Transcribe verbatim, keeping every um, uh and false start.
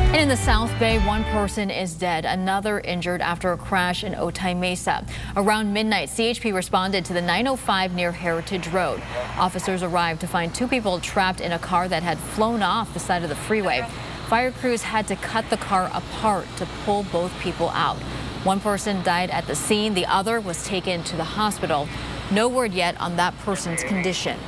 And in the South Bay, one person is dead, another injured after a crash in Otay Mesa. Around midnight, C H P responded to the nine oh five near Heritage Road. Officers arrived to find two people trapped in a car that had flown off the side of the freeway. Fire crews had to cut the car apart to pull both people out. One person died at the scene. The other was taken to the hospital. No word yet on that person's condition.